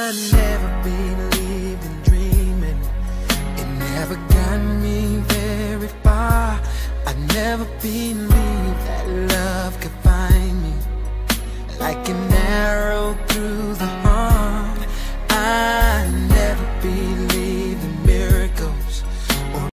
I never believed in dreaming. It never got me very far. I never believed that love could find me like an arrow through the